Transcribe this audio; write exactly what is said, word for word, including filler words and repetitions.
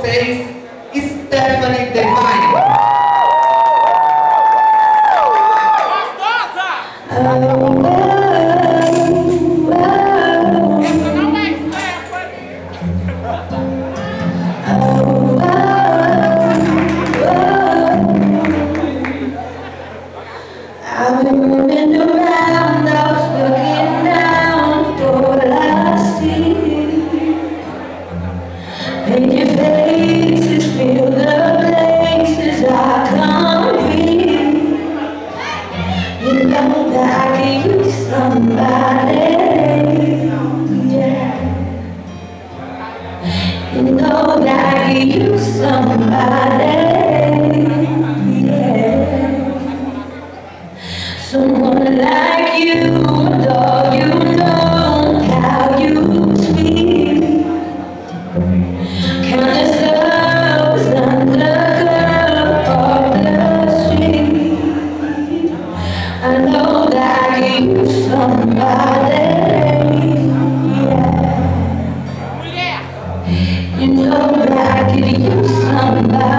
vocês, Stephanie Devine. Gostosa! Essa não é I've been moving around, I was looking down for what I see. Paint your faces, feel the places I can't breathe. You know that I could use somebody, yeah. You know that I could use somebody, yeah. Someone like you, and all you know how you speak. Countless loves under the curve of the street. I know that I could use somebody, yeah. You know that I could use somebody.